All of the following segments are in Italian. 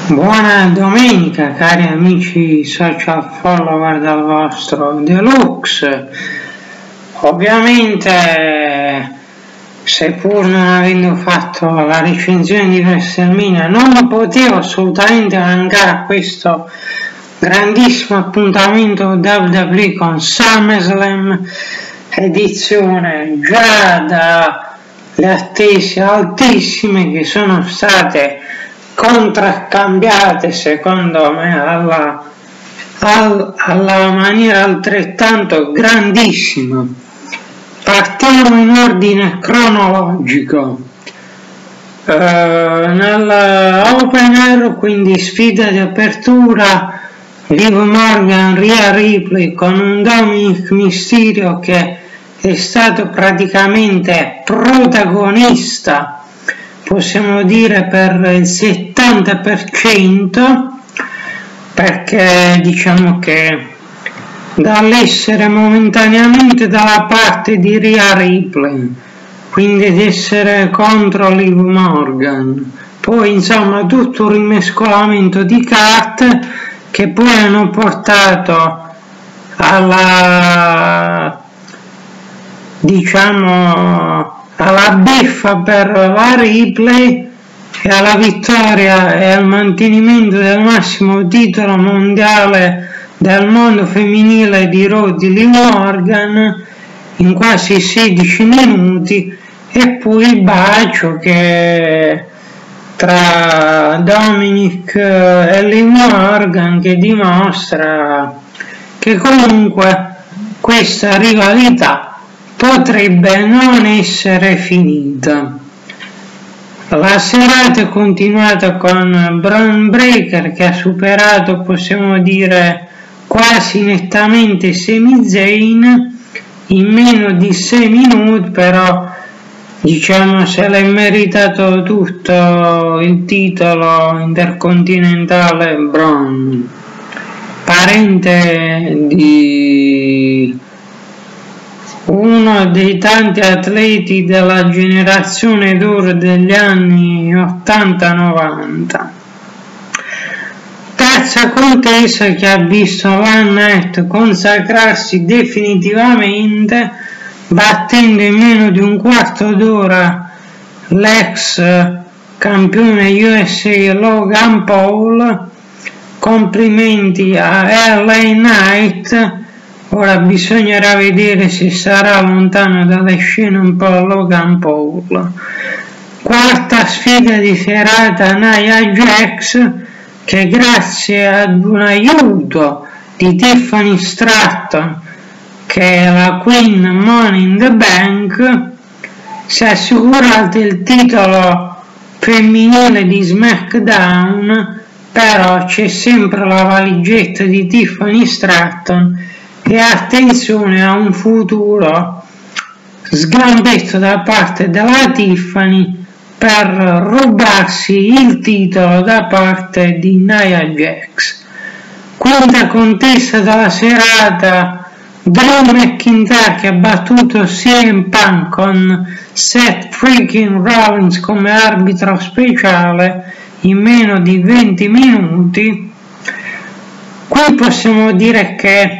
Buona domenica cari amici social follower del vostro Deluxe. Ovviamente, seppur non avendo fatto la recensione di WrestleMania, non potevo assolutamente mancare a questo grandissimo appuntamento WWE con SummerSlam, edizione già dalle attese altissime che sono state contraccambiate secondo me alla maniera altrettanto grandissima. Partiamo in ordine cronologico. Nell'Open Air, quindi sfida di apertura, Liv Morgan, Rhea Ripley con un Dominic Mysterio che è stato praticamente protagonista, possiamo dire per il 70%, perché diciamo che dall'essere momentaneamente dalla parte di Rhea Ripley, quindi ad essere contro Liv Morgan, poi insomma tutto un rimescolamento di carte che poi hanno portato alla beffa per la Ripley e alla vittoria e al mantenimento del massimo titolo mondiale del mondo femminile di Raw di Liv Morgan in quasi 16 minuti, e poi il bacio che tra Dominic e Liv Morgan, che dimostra che comunque questa rivalità potrebbe non essere finita. La serata è continuata con Bron Breakker che ha superato, possiamo dire, quasi nettamente Sami Zayn in meno di 6 minuti, però diciamo se l'è meritato tutto il titolo intercontinentale Bron, parente di uno dei tanti atleti della generazione d'oro degli anni 80-90. Terza contesa che ha visto One Night consacrarsi definitivamente, battendo in meno di un quarto d'ora l'ex campione USA Logan Paul. Complimenti a LA Knight. Ora bisognerà vedere se sarà lontano dalle scene un po' Logan Paul. Quarta sfida di serata, Nia Jax, che grazie ad un aiuto di Tiffany Stratton, che è la Queen Money in the Bank, si è assicurata il titolo femminile di SmackDown, però c'è sempre la valigetta di Tiffany Stratton e attenzione a un futuro sgambetto da parte della Tiffany per rubarsi il titolo da parte di Nia Jax. Quinta contesa della serata, Drew McIntyre che ha battuto CM Punk con Seth freaking Rollins come arbitro speciale in meno di 20 minuti. Qui possiamo dire che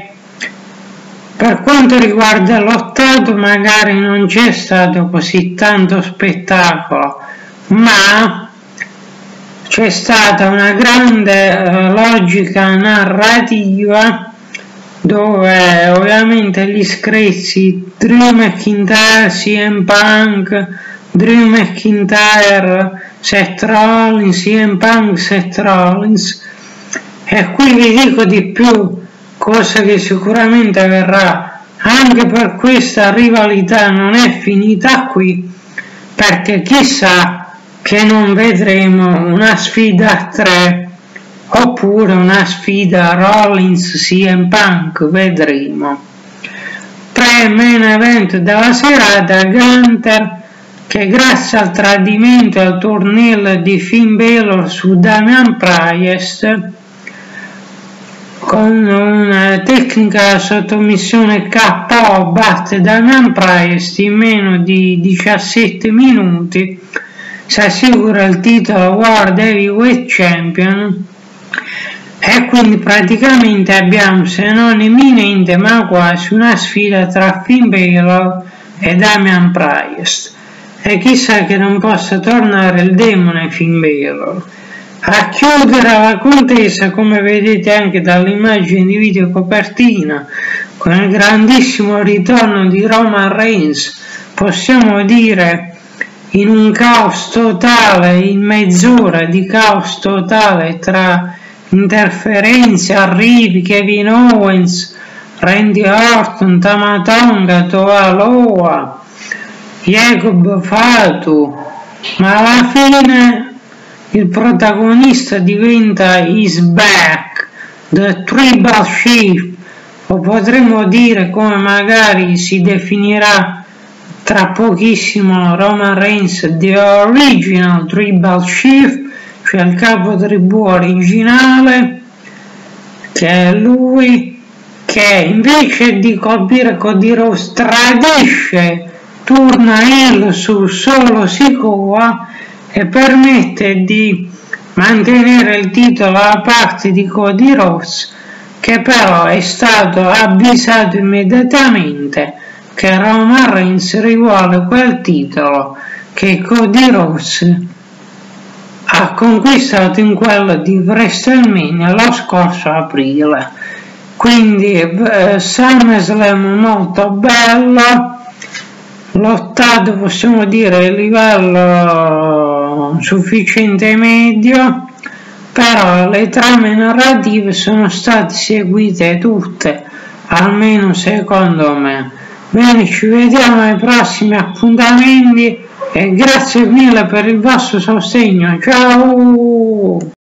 per quanto riguarda l'ottato magari non c'è stato così tanto spettacolo, ma c'è stata una grande logica narrativa dove ovviamente gli screzi Drew McIntyre, CM Punk, Drew McIntyre, Seth Rollins, CM Punk, Seth Rollins, e qui vi dico di più, cosa che sicuramente avverrà anche per questa rivalità non è finita qui, perché chissà che non vedremo una sfida a 3 oppure una sfida Rollins CM Punk, vedremo. Main event della serata, Gunther che grazie al tradimento e al torneo di Finn Balor su Damian Priest, con una tecnica sottomissione KO batte Damian Priest in meno di 17 minuti si assicura il titolo World Heavyweight Champion, e quindi praticamente abbiamo, se non imminente ma quasi, una sfida tra Finn Balor e Damian Priest, e chissà che non possa tornare il demone Finn Balor. A chiudere la contesa, come vedete anche dall'immagine di video copertina, con il grandissimo ritorno di Roman Reigns, possiamo dire in un caos totale, in mezz'ora di caos totale tra interferenze, arrivi, Kevin Owens, Randy Orton, Tama Tonga, Toa Loa, Jacob Fatu, ma alla fine il protagonista diventa Is Back, The Tribal Chief, o potremmo dire, come magari si definirà tra pochissimo, Roman Reigns, The Original Tribal Chief, cioè il capo tribù originale, che è lui che invece di colpire Cody Rhodes tradisce, torna heel su Solo Sikoa e permette di mantenere il titolo a parte di Cody Rhodes, che però è stato avvisato immediatamente che Roman Reigns rivuole quel titolo che Cody Rhodes ha conquistato in quello di WrestleMania lo scorso aprile. Quindi SummerSlam molto bello, lottato possiamo dire a livello sufficiente medio, però le trame narrative sono state seguite tutte, almeno secondo me. Bene, ci vediamo ai prossimi appuntamenti e grazie mille per il vostro sostegno. Ciao!